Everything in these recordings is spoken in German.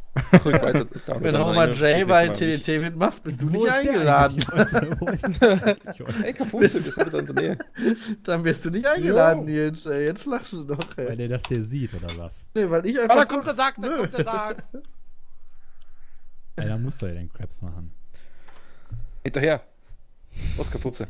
Drück weiter. Wenn du mal Jay bei TDT mitmachst, bist du nicht eingeladen. Wo ist der eigentlich, Leute? Ey, Kapuze, wir sind wieder in der Nähe. Dann wirst du nicht eingeladen, Nils. Ey, jetzt lachst du doch, ey. Weil der das hier sieht, oder was? Nee, weil ich einfach. Da kommt der Dark, da kommt der Dark. Ey, da musst du ja den Crabs machen. Hinterher. Was Kapuze?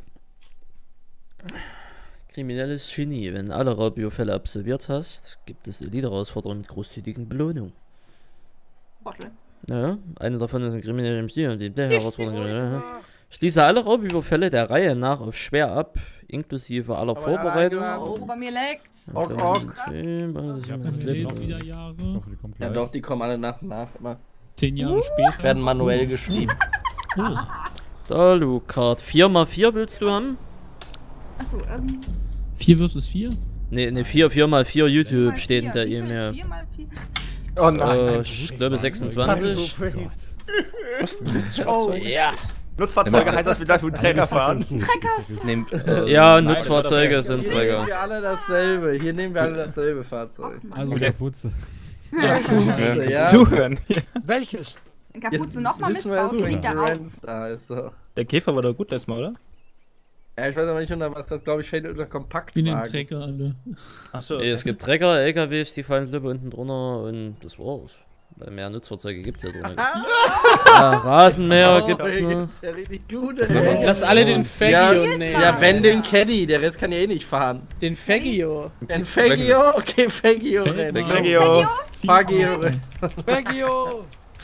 Kriminelles Genie. Wenn alle Raubüberfälle absolviert hast, gibt es Elite-Herausforderungen mit großzügigen Belohnungen. Bottle. Ja, eine davon ist ein kriminelles Stil und die der Herausforderung. Schließe alle Raubüberfälle der Reihe nach auf schwer ab, inklusive aller Vorbereitung. Oh, bei mir leckt's. Ok. Ich hab Dann Leben jetzt noch. wieder Ich Jahre. hoffe, die kommt Ja, gleich. doch, die kommen alle nach und nach immer. 10 Jahre später. Werden manuell geschrieben. Oh. Da, Lucard. 4x4 willst du haben? Achso, 4 versus 4? Ne, 4x4 YouTube mal steht vier. da Wie eben viel ist mehr. 4 mal 4? Oh nein. Ich glaube 26. Oh Gott. Was? Nutzfahrzeug? Ja. Nutzfahrzeuge heißt, dass wir gleich mit dem Träger fahren. Ja, Nutzfahrzeuge sind Hier nehmen Träger. wir alle dasselbe. Hier nehmen wir alle dasselbe Fahrzeug. Also der Putze. Ja. Zuhören. Welches? Den Kapuze nochmal wissen wir erst, missbauen, wie fliegt er raus. Randstar ist. So. Der Käfer war doch gut letztes Mal, oder? Ja, ich weiß aber nicht, unter was das, glaube ich, fällt unter Wie den Kompaktwagen. Trecker alle. Achso. Nee, es gibt Trecker, LKWs, die fallen Lippe unten drunter und das war's. Weil mehr Nutzfahrzeuge gibt's ja drunter. Ja, Rasenmäher gibt's ey, noch. ist ja richtig gut, ey. Lass alle den Faggio nehmen. Ja, wenn den Caddy, der Rest kann ja eh nicht fahren. Den Faggio. Den Faggio? Okay, Faggio rennen. Legio. Faggio. Beggio!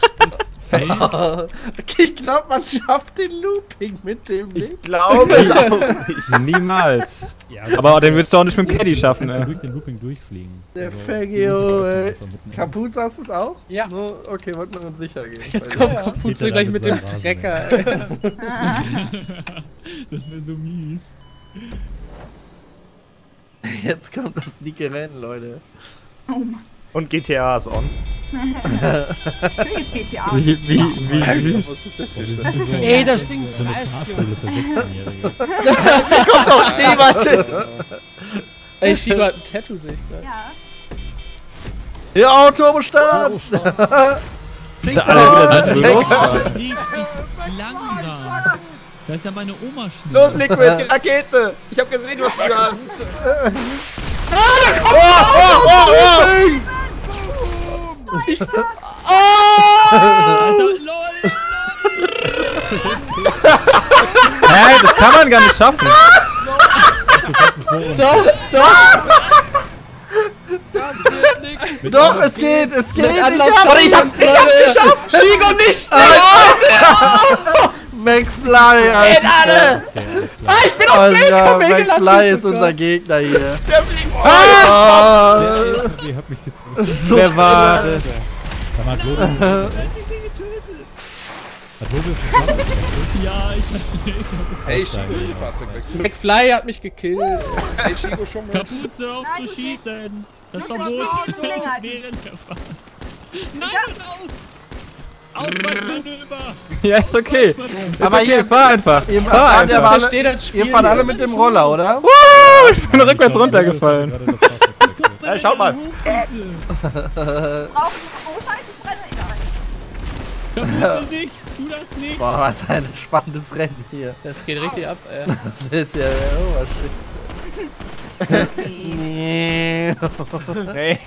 Okay, ich glaube, man schafft den Looping mit dem Ich nicht. glaube es auch nicht. Niemals. Ja, Aber den würdest du auch nicht mit dem Caddy schaffen, kannst du ey. durch den Looping durchfliegen. Der Also, Faggio, ey. einfach mitnehmen. Kapuz hast du es auch? Ja. No, okay, wollten wir uns sicher gehen. Jetzt kommt Kapuze Peter gleich da mit mit dem seinem Trecker. Das wäre so mies. Jetzt kommt das dicke Rennen, Leute. Oh Mann. Und GTA ist on. Welches GTA? Wie Alter, süß. was ist das Ja, hier? wir sind so, Ey, das Ding so eine weiß Fahrschule für 16-Jährige. niemand hin. Ey, Shiba hat ein Tattoo, sehe ich gerade. Ja. Ja, Turbostart! Ist ja alle wieder so los? Richtig langsam. Da ist ja meine Oma schnell. Los, Liquid, die Rakete! Ich hab gesehen, was du hast. Alter, lol. Hä, das kann man gar nicht schaffen. Du kannst es so und Das wird nix. Doch, es geht, es geht! Ich hab's geschafft! Shigo nicht! McFly, Alter! okay, alles klar. Ich bin auf Bild! Ja, gelandet, McFly ist sogar. unser Gegner hier. Der fliegt. Ah! Der LKW hat mich getroffen. Wer war das? Dann hat Lobius. Hat Lobius das Fahrzeug gewechselt? Ja, ich Hey, Chico, die Fahrzeugwechsel. McFly hat mich gekillt. Hey, Chico, schon mal. Kapuze auf Nein, zu du schießen. Das Du musst Verbot die Augen länger halten. während der Fahrt. Nein, hört auf! Ausweichmanöver! Ja, ist okay. Ist Aber okay, hier- fahr einfach. Ihr Fahr fahrt ja einfach. alle, Versteht das Spiel ihr fahrt alle nicht. mit dem Roller, oder? Ich bin rückwärts runtergefallen. Gerade das Fahrzeug gewechselt. Ey, schaut mal. Brauchst du. Oh, scheiße, ich brenne. Egal. Kapuze nicht! Tu das nicht! Boah, was ein spannendes Rennen hier. Das geht richtig ab, ey. Das ist ja der Obershit. Nee. Nee.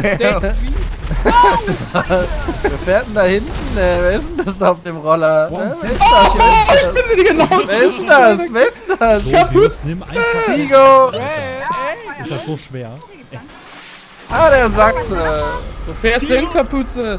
Wer fährt denn da hinten? Wer ist denn das auf dem Roller? Wer ist das? Wer ist das? Wer ist das? Lobius, nimm einfach. Vigo! Ist das so schwer? Ah, der Sachse! Du fährst hin, Kapuze.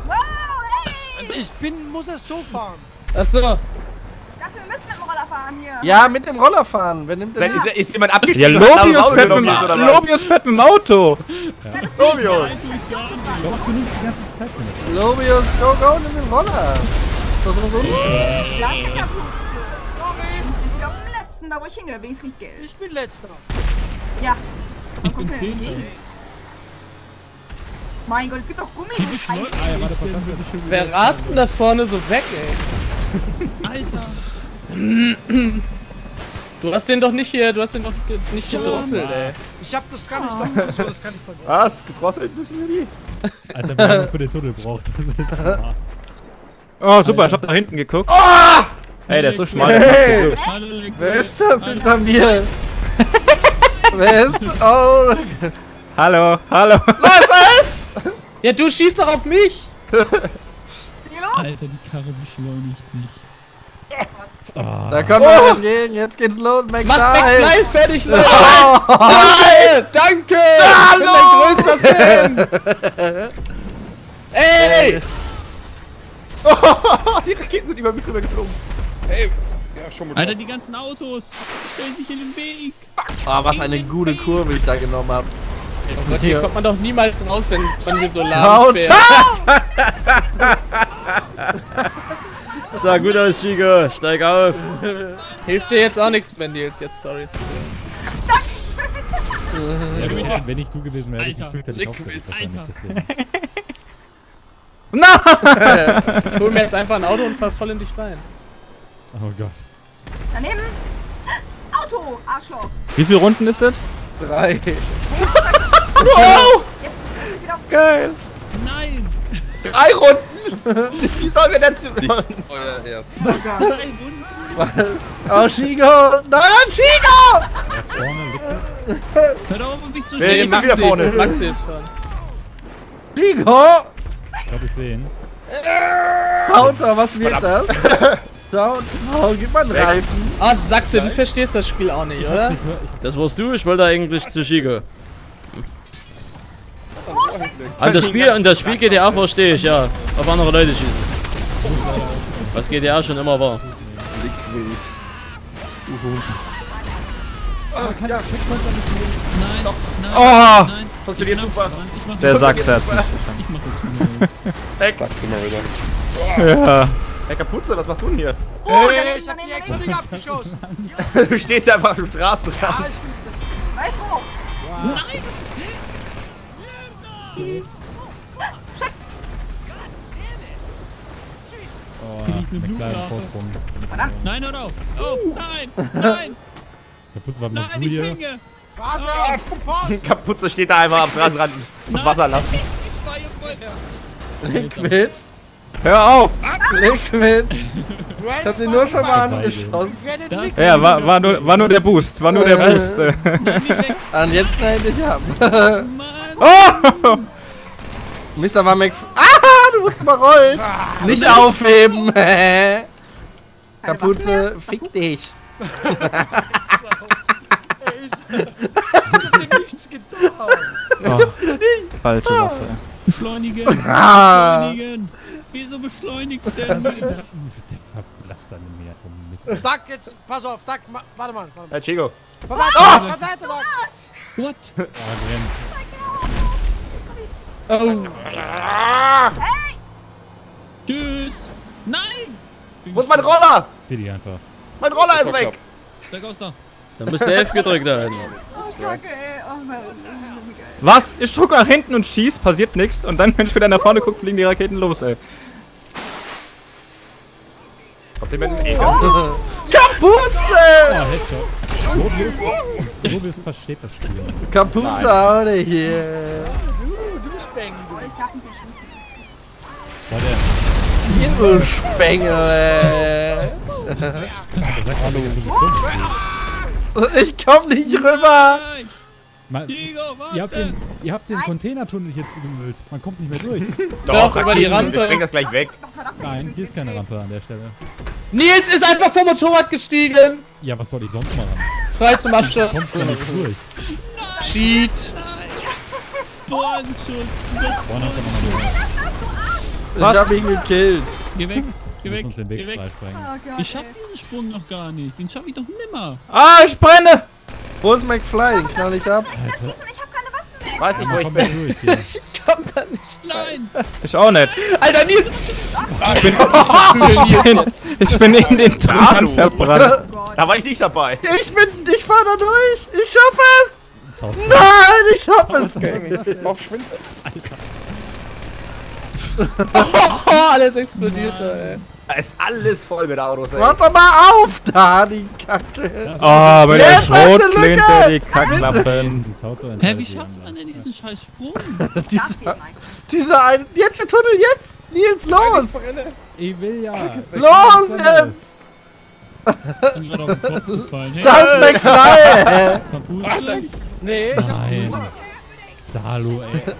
Muss es so fahren. Achso. Dafür müssen wir mit dem Roller fahren hier. Ja, mit dem Roller fahren. Wer nimmt denn Ist jemand Ja, abgestiegen? Lobius fährt mit dem Auto. Lobius. Doch, du nimmst die ganze Zeit mit. Lobius, go, go, nimm den Roller! So. Sag mir Kapuze. Ich bin auf dem letzten, da wo ich hingehe, wenigstens krieg ich Geld. Ich bin letzter. Ja. Ich bin 10. Mein Gott, es gibt doch Gummi, du Scheiße. Ah, ja, warte, pass auf. Wer rast denn da vorne so weg, ey? Alter! Du hast den doch nicht hier, du hast den doch nicht gedrosselt, ey. Ich hab das gar nicht. So, das kann ich vergessen. Was? Gedrosselt müssen wir die? Alter, wer nur für den Tunnel braucht, das ist smart. Oh, super, ich hab da hinten geguckt. Ey, der ist so schmal. Hey! Wer ist das hinter mir? Wer ist das? Oh! Hallo, hallo. Los es! Ja, du schießt doch auf mich! Alter, die Karre beschleunigt nicht. Da kommt er entgegen, jetzt geht's los, Mach McFly! McFly fertig, Leute! Danke! Danke! Ich bin dein größter Fan! Ey! Die Raketen sind über mich rübergeflogen. Hey, ja, schon mal. Alter, die ganzen Autos stellen sich in den Weg. Oh, was eine gute Kurve ich da genommen hab. Oh Gott, hier kommt man doch niemals raus, wenn man hier so Haut lahm fährt. Sah gut aus, Chico. Steig auf. Hilft dir jetzt auch nichts mehr, Nils. Jetzt, sorry. Ja, wenn ich du gewesen wäre, hätte ich gefühlt, hätte ich auch Alter. deswegen. Hol mir jetzt einfach ein Auto und fahr voll in dich rein. Oh Gott. Daneben. Auto, Arschloch. Wie viele Runden ist das? 3. Jetzt wieder aufs Geil. Nein! 3 Runden! Wie sollen wir denn zu machen? Euer Herz. Was? 3 Runden? Oh, Chico! Nein, Chico! Er ist vorne, Liquid. Hör doch auf, mich zu Nee, schießen. mach wieder vorne. Maxi ist vorne. Chico! Ich glaube, ich sehen. Hauter, was wird das? Schaut, oh, gib mal einen Reifen. Ah, Sachse, du verstehst das Spiel auch nicht, oder? Das warst du, ich wollte eigentlich zu Chico. An das Spiel GTA verstehe ich, ja. Auf andere Leute schießen. Was GTA schon immer war. Liquid. Nein, nein, Oh! nein. Funktioniert super. Ich mach Der Sachs hat's nicht Ich mach jetzt mal. Sag's immer wieder. verstanden. Ja. Hey Kapuze, was machst du denn hier? Oh, ich daneben, hab die daneben, extra daneben. nicht abgeschossen. Du stehst ja einfach im Straßenrand. Sei froh. Nein, Oh, Bin ich eine McFly im Blutlache? Vorsprung. nein, hör auf! Oh, nein! Nein! Kaputt, was machst Nein, du ich hier? hänge! Kapuze steht da einmal am Straßenrand und muss Wasser lassen. Ich war hier voll. Liquid, Hör auf! Liquid. Ich hab sie nur schon mal angeschossen. Das Ja, war nur der Boost. War nur der Boost. Nein, nicht weg. Und jetzt knall ich ab. Mann! Oh! Mr. war McFly. Ah, du musst mal rollen. Nicht aufheben. Kapuze, fick dich. Oh, falsche Waffe. Beschleunigen! Ah. Beschleunigen! Wieso beschleunigt denn? Der verblasst dann mehr vom Mittel. Duck, jetzt, pass auf, Duck, warte mal. Hey, Chico. Verweite doch! What? Oh, Jens. Oh, Tschüss! Nein! Wo ist mein Roller? Zieh die einfach. Mein Roller ist weg! Steig aus da! Dann müsst ihr F gedrückt halten. Oh, Kacke, ey. Oh, Mann. Wie geil. Was? Ich drück nach hinten und schieß, passiert nichts. Und dann, wenn ich wieder nach vorne gucke, fliegen die Raketen los, ey. Kommt ihr mit dem Ekel? Kapuze! Oh, Headshot. Mobius versteht das Spiel. Kapuze, hau dich hier. Oh, ich darf nicht mehr schießen. War der. Hier, du Spengel, ey. Der sagt hallo, Ich komm nicht rüber. Nein! Man, Diego, ihr warte! habt den Containertunnel hier zugemüllt. Man kommt nicht mehr durch. Doch, über die Rampe. Ich bring das gleich weg. Was war das denn? Nein, hier ist keine Rampe an der Stelle. Nils ist einfach vom Motorrad gestiegen! Ja, was soll ich sonst machen? Frei zum Abschluss. Kommst du nicht durch? Cheat. Spawnschutz! Vorne hat er nochmal durch. Ich hab ihn gekillt. Geh weg! Geh Wir weg! müssen uns den Geh Weg weg! freisprengen. Oh Gott, Ich schaff ey. diesen Sprung noch gar nicht. Den schaff ich doch nimmer. Ah, ich brenne! Wo ist McFly? Den knall ich ab. Ich schieße und ich hab keine Waffen mehr. Weiß nicht, wo ich Komm bin. mal durch hier. Komm da nicht. Nein! Ich auch nicht. Alter, Nils! Ich bin in den Trümmern verbrannt. Oh Gott. Da war ich nicht dabei. Ich fahr da durch. Ich schaff es. Zaut, zaut. Nein, ich schaff es. Auf Schwinde. Oh, alles explodiert da, ey. Da ist alles voll mit Autos, ey. Mach doch mal auf da, die Kacke. Oh, mit der Jetzt hast du Schrotflinte Lücke. die Kacklappen. Hä, wie schafft man denn diesen scheiß Sprung? Dieser eine. Jetzt der Tunnel, jetzt! Nils, los! Ich will ja. Los jetzt! Ich bin gerade auf den Kopf gefallen. Hey, Da ist McFly! Kapuze? Nee, Nein. Dalo, ey.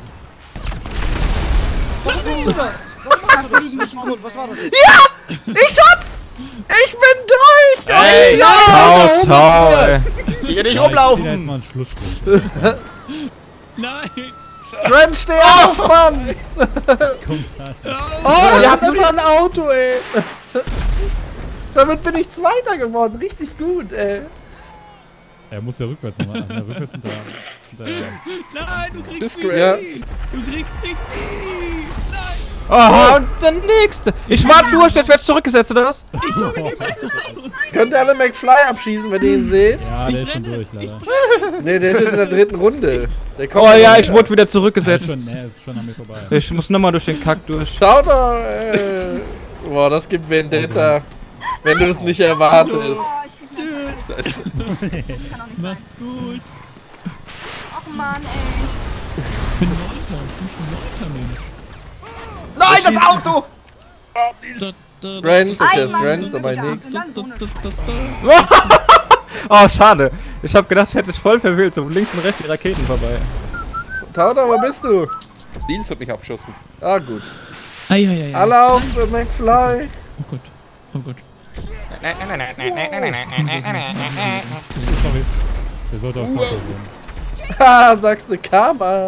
was war das? Ja! Ich hab's! Ich bin durch! Ey, Tau, ey. hier nicht Ich zieh da jetzt rumlaufen. mal einen Schlussstrich. Nein! Gren, steh auf, Mann! Oh, du hast einfach ein Auto, ey. Damit bin ich Zweiter geworden. Richtig gut, ey. Er muss ja rückwärts nochmal. Ja, rückwärts hinter. Nein, du kriegst mich Disgrace. nie! Du kriegst mich nie! Nein! Oh, und der nächste. Ich war durch, jetzt werd's zurückgesetzt, oder was? Könnt ihr alle McFly abschießen, wenn ihr ihn seht? Ja, der ist schon durch, leider. Ne, der ist jetzt in der dritten Runde. Der kommt Oh ja, noch. ich wurde wieder Der ist zurückgesetzt. schon, nee, ist schon an mir vorbei. Ich muss nochmal durch den Kack durch. Schau doch, Boah, das gibt Vendetta. Wenn du es nicht erwartest. Oh, ich krieg Tschüss! Das kann doch nicht sein. Macht's gut! Ach Mann, ey. Ich bin Neunter, ich bin schon Neunter, Mensch. Nein, das Auto! Grants, das ist Einmal Grants, bitte aber da. nix. Und dann so eine Oh, schade. Ich hab gedacht, ich hätte es voll verwählt. So links und rechts die Raketen vorbei. Tauta, wo bist du? Nils hat mich abgeschossen. Ah, gut. Eieiei. Alle auf für McFly. Oh Gott. Oh Gott. Sorry. Der sollte auf Tauto gehen. Ha, sagst du Karma.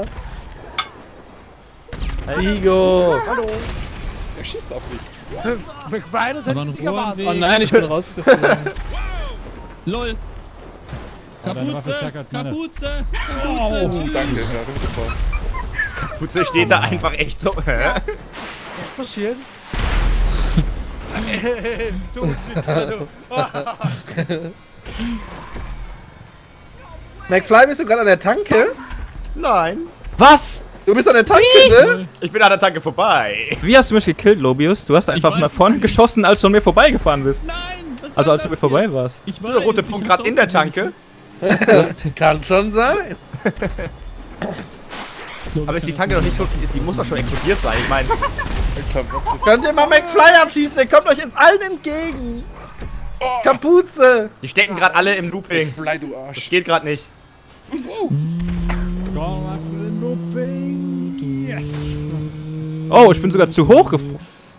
Igo. Er schießt auf mich. McFly, das Aber hätte ein ich nicht erwartet. Rohrweg. Oh nein, ich bin rausgeflogen. LOL! deine Waffe Kapuze! stärker als meine. Kapuze! Oh, Kapuze! danke. Ja, das war. Putze steht da einfach echt so. Hä? Was passiert? McFly, bist du gerade an der Tanke? Nein. Was? Du bist an der Tanke, ne? Ich bin an der Tanke vorbei. Wie hast du mich gekillt, Lobius? Du hast einfach weiß nach es vorne nicht. geschossen, als du an mir vorbeigefahren bist. Nein! Was Also war als du das mir vorbei jetzt? warst. Ich Der rote weiß, Punkt ich gerade hab's in der auch gesehen. Tanke. Kann schon sein. Aber ist die Tanke noch nicht so. Die muss doch schon explodiert sein. Ich meine. Könnt ihr mal McFly abschießen? Der kommt euch jetzt allen entgegen. Kapuze. Die stecken gerade alle im Looping. Fly, du Das Arsch. geht gerade nicht. Oh, ich bin sogar zu hoch gesprungen.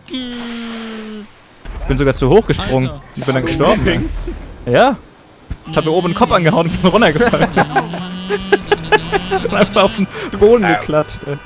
Ich bin sogar zu hoch gesprungen. Alter. Ich bin dann gestorben. Ja. Ich hab mir oben den Kopf angehauen und bin runtergefallen. Einfach auf den Boden geklatscht. Ey.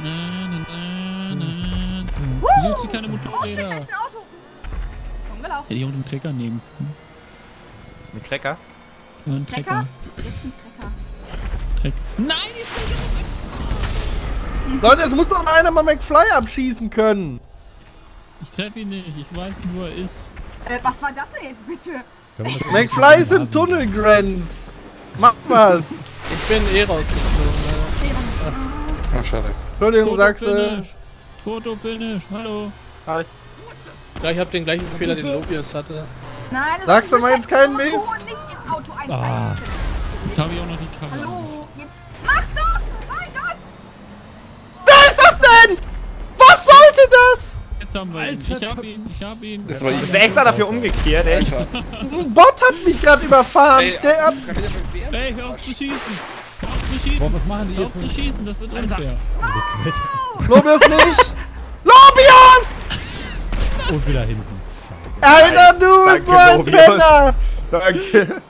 Wieso gibt's hier keine Oh shit, da Motorräder? ist ein Auto. Umgelaufen. Hätte ich auch einen Trecker nehmen können. Ein Cracker. Ja, einen Trecker? Trecker. Jetzt ein Trecker. Treck. Nein, jetzt bin ich Leute, es muss doch einer mal McFly abschießen können. Ich treffe ihn nicht, ich weiß nicht, wo er ist. Was war das denn jetzt bitte? Können wir das McFly ist im Tunnel, Grants. Mach was. Ich bin eh rausgeflogen. Ach, schade. Entschuldigung, sagst du. Fotofinish! Fotofinish, hallo! Ja, ich hab den gleichen Fehler, den Lobius hatte. Nein, das Sagst ist du mal jetzt keinen Auto, Mist? nicht ins Auto einsteigen. Jetzt habe ich auch noch die Karre. Hallo, jetzt mach doch! Mein Gott! Wer ist das denn? Was sollte das? Jetzt haben wir ihn. Ich hab ihn. Das war Ich bin extra dafür umgekehrt, ey. Alter. Ein Bot hat mich gerade überfahren. Ey, Der hat kann ich das wehren? Hey, hör auf zu schießen! Hör auf zu schießen! Boah, was machen die Hör hier auf für... zu schießen, das wird unfair. Lobius nicht. Lobius! Und wieder hinten. Scheiße. Alter, du bist so ein Lobius. Penner. Danke.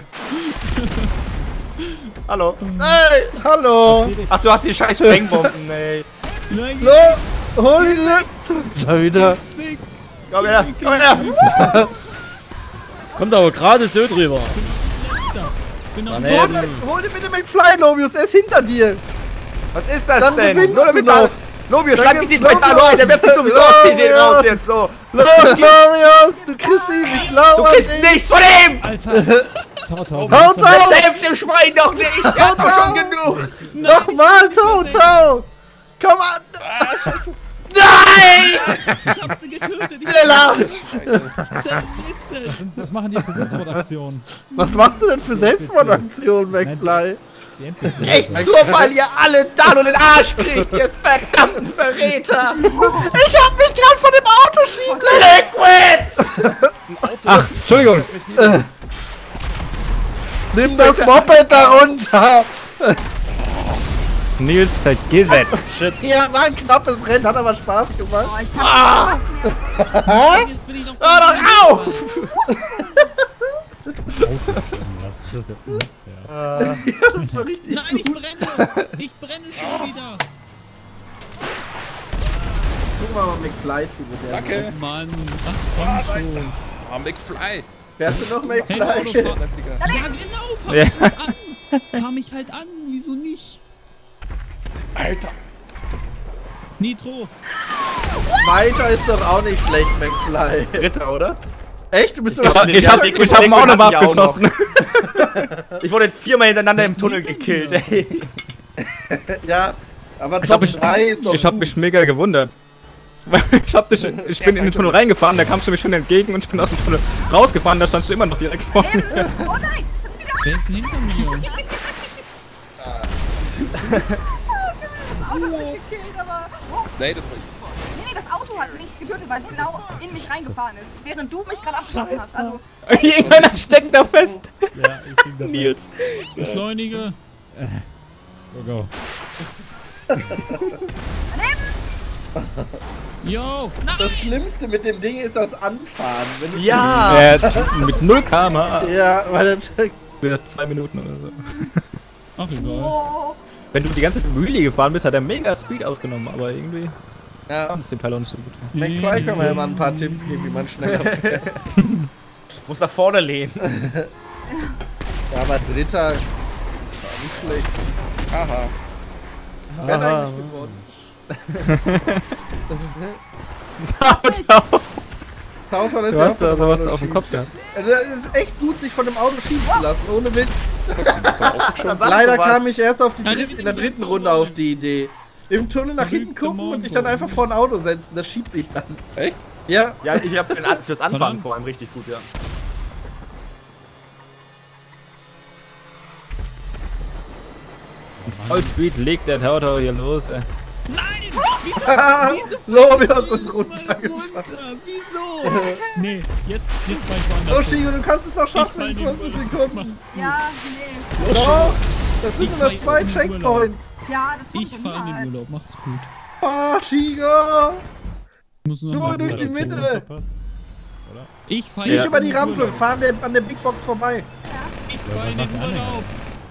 Hallo. Hey, hallo. Ach, du hast die scheiß Sprengbomben, ey. Nein, Hol die. Schon wieder. Komm her, komm her. Kommt aber gerade so drüber. genau. Hol dir bitte McFly, Lobius. Er ist hinter dir. Was ist das Dann denn? gewinnst Nur du damit noch. Lobio, Dann schlag mich nicht gibt's weiter Lobius. an, der wird mich sowieso aus den Lobius. raus jetzt so. Los, Lobius. Du kriegst ihn. Ich Du glaube an kriegst dich. nichts von ihm! Alter! Tau. Haut auf. Selbst dem Schwein doch nicht! Ich hab doch schon genug! Nochmal, Tau. Komm an. Ich hab sie getötet. Lilla! Zerrissen. Was machen die für Selbstmordaktionen? Was machst du denn für Selbstmordaktionen, McFly? Die NPCs. Echt nur weil ihr alle Dano den Arsch kriegt, ihr verdammten Verräter! Ich hab mich gerade von dem Auto schieben Liquid! Ach, Entschuldigung. Nimm das Moped da runter! Nils, vergiss es. Shit. Ja, war ein knappes Rennen, hat aber Spaß gemacht. Oh, ich kann nicht mehr. Jetzt bin ich noch Hör doch auf! Das ist ja unfair. Das war richtig Nein, ich brenne! Ich brenne schon wieder! Guck mal, McFly zu mit der. Danke. Mann, ach komm schon. Ah, McFly. Fährst du noch Hey, McFly? Autofahrer. Digga. Ja, genau, fahr Ja. mich halt an! Fahr mich halt an, wieso nicht? Alter. Nitro! Zweiter ist doch auch nicht schlecht, McFly. Dritter, oder? Echt? Du bist Ich doch hab ihn auch nochmal abgeschossen. Ich wurde 4-mal hintereinander im Tunnel gekillt, ey. Ja, aber Ich Top hab 3 ist doch Ich hab gut. mich mega gewundert. Ich bin in den Tunnel reingefahren, da kamst du mir schon entgegen und ich bin aus dem Tunnel rausgefahren, da standst du immer noch direkt vor mir. Oh nein! Wer ist denn hinter mir? Das Auto hat mich gekillt, aber... Oh, Nee, das war ich. nee, das Auto hat mich getötet, weil es genau in mich reingefahren ist. Während du mich gerade abgeschossen hast. Also, Irgendeiner steckt da fest. Ja, ich bin da. Nils. Beschleunige! Go, go. Yo! Nein! Das Schlimmste mit dem Ding ist das Anfahren. Wenn du Ja! Mit 0 km Ja, weil dann... für 2 Minuten oder so. Ach egal. oh. Wenn du die ganze Zeit mit Wheelie gefahren bist, hat er mega Speed aufgenommen, aber irgendwie Ja, kam es dem Teil auch nicht so gut. McFly kann man ja mal ein paar Tipps geben, wie man schneller fährt. Muss nach vorne lehnen. Ja, aber Dritter... War nicht schlecht. Haha. Wer hat eigentlich gewonnen? Tauschern ist Du ja hast auch da von was Auto auf dem schieben. Kopf gehabt. Also es ist echt gut, sich von dem Auto schieben zu lassen, ohne Witz. Schon Leider kam ich erst auf die Nein, in der dritten Runde auf die Idee. Im Tunnel nach hinten gucken und dich dann einfach vor ein Auto setzen, das schiebt dich dann. Echt? Ja, Ja, ich hab fürs Anfahren Verdammt. vor allem richtig gut, ja. Vollspeed legt der Tauto hier los, ey. Nein! Wieso? so wie das ist Mal runtergefahren. runter? Wieso? Nee, jetzt war ich woanders. Oh Shigo, du kannst es doch Ich schaffen fall in in 20 Urlaub. Sekunden. Macht's gut. Ja, nee. Doch, das sind Ich nur fahr noch jetzt 2 in den Urlaub. Checkpoints. Ja, das Ich fahre in den Urlaub, macht's gut. Ah, Shigo! Ich muss nur Nur noch durch die sagen, Mitte. Verpasst. ich fahre Nicht jetzt über in die den Rampe, Urlaub. fahr an der Big Box vorbei. Ich fahre in den macht der Anhänger? Urlaub.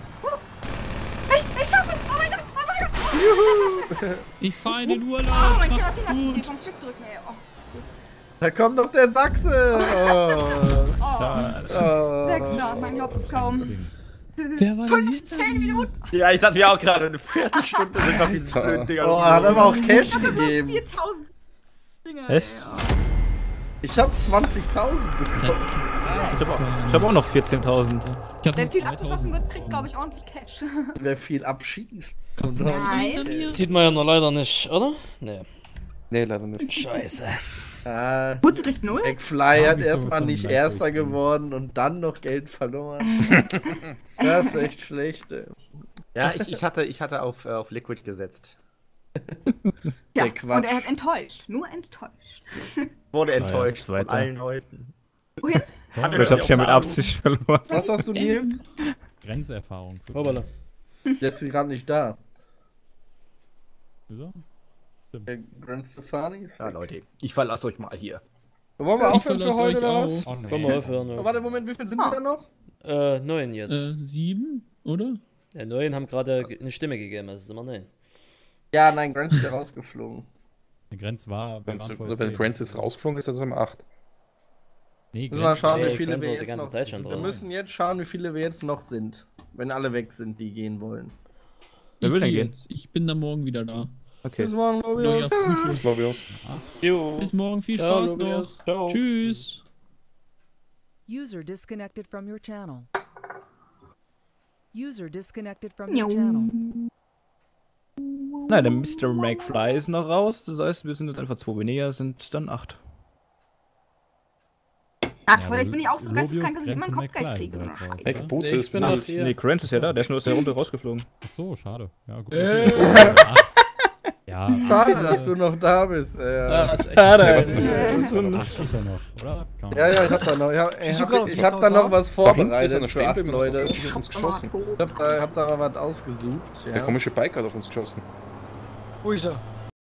Ich schaff es! Oh mein Gott! Oh mein Gott! Ich fahre in den Urlaub. Oh, mein Macht's Kind hat die gut. vom Schiff drücken, ey. Oh. Da kommt doch der Sachse. Oh. Oh. Sechster, mein Glaubt es kaum. Wer war denn 15 Minuten! Ja, ich dachte mir auch gerade, eine Viertelstunde sind noch diese blöden Dinger. Oh, hat aber auch Cash Dafür bloß gegeben. 4000 Dinge. Echt? Ich hab 20.000 bekommen. Ich habe auch noch 14.000. Ich hab Wer nur viel abgeschossen 2000. wird, kriegt, glaube ich, ordentlich Cash. Wer viel abschießt. Nein. Sieht man ja noch leider nicht, oder? Nee. Nee, leider nicht. Scheiße. Ah, Gut, sie kriegt 0. McFly hat ich so erstmal mit so einem nicht Like Erster durchgehen. geworden und dann noch Geld verloren. Das ist echt schlecht, ey. Ja, ich hatte auf Liquid gesetzt. Ja, der Quatsch. und er hat enttäuscht. Nur enttäuscht. Wurde enttäuscht von Zweiter. allen Leuten. Wohin? Ich hab's ja mit Absicht verloren. Was hast du, Nils? Grenzerfahrung. Für Hoppala. Der ist gerade nicht da. Wieso? Der Grand Stefani ist Ja, weg. Leute, ich verlasse euch mal hier. Wollen wir Ich aufhören für verlasse heute euch oder was? auch. Oh, Komm mal aufhören. Oh, warte, Moment, wie viel sind wir da noch? 9 jetzt. 7, oder? Ja, 9 haben gerade eine Stimme gegeben, also sind wir 9. Ja, nein, Grand ist ja rausgeflogen. Die Grenze war. Wenn vorher wenn 10. Grants jetzt rausgeflogen ist, ist er um 8. Nee, Müssen wir mal schauen, wie Nee, viele Grand wir war die jetzt ganze noch Zeit schon Wir drin. müssen jetzt schauen, wie viele wir jetzt noch sind. Wenn alle weg sind, die gehen wollen. Wer will denn gehen? Jetzt. Ich bin da morgen wieder da. Okay. Bis morgen, Neuer Lobios. Frühstück. Das glaube ich aus. Jo. Bis morgen, viel Ciao, Spaß noch. Tobias. Ciao. Tschüss. User disconnected from your channel. User disconnected from No. your channel. Nein, der Mr. McFly ist noch raus. Das heißt, wir sind jetzt einfach 2 weniger, sind dann 8. Ah, toll, jetzt bin ich auch so geisteskrank, dass ich immer ein Kopfgeld kriege. Ey, Kapuze ist bin noch hier. Nee, Krenz ist ja da, der ist nur aus der Runde rausgeflogen. Ach so, schade. Ja, gut. Ja, Schade, dass du noch da bist. Ja, ist echt. Schade. Ach, kommt er noch, oder? Kann man- Ja, ich hab da noch, ich hab da noch was Da hinten ist vorbereitet einer für stehen 8 geblieben, Leute. der hat auf uns geschossen. Ich hab da mal was ausgesucht. Der Ja. komische Biker hat auf uns geschossen. Wo ist er?